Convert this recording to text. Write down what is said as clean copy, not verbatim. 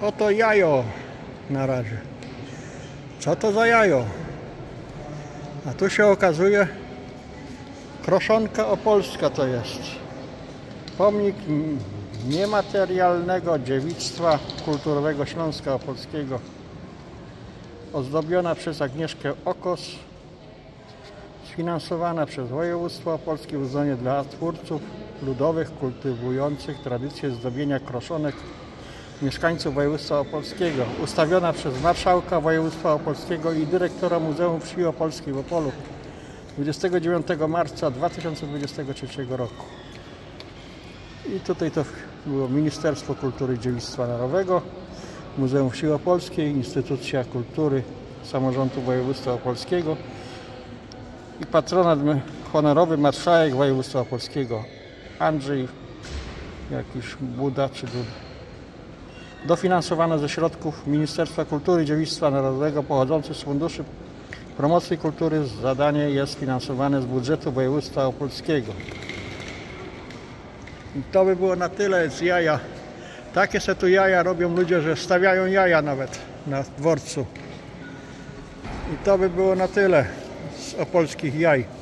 Oto jajo na razie. Co to za jajo? A tu się okazuje, Kroszonka Opolska to jest. Pomnik niematerialnego dziedzictwa kulturowego Śląska Opolskiego. Ozdobiona przez Agnieszkę Okos. Sfinansowana przez województwo opolskie w uznaniu dla twórców ludowych kultywujących tradycję zdobienia kroszonek mieszkańców województwa opolskiego. Ustawiona przez marszałka województwa opolskiego i dyrektora Muzeum Wsi Opolskiej w Opolu 29 marca 2023 roku. I tutaj to było Ministerstwo Kultury i Dziedzictwa Narodowego, Muzeum Wsi Opolskiej, Instytucja Kultury Samorządu Województwa Opolskiego i patronat honorowy marszałek województwa opolskiego Andrzej jakiś Buda czy Duda. Dofinansowano ze środków Ministerstwa Kultury i Dziedzictwa Narodowego pochodzących z Funduszy Promocji Kultury. Zadanie jest finansowane z budżetu województwa opolskiego. I to by było na tyle z jaja. Takie se tu jaja robią ludzie, że stawiają jaja nawet na dworcu. I to by było na tyle z opolskich jaj.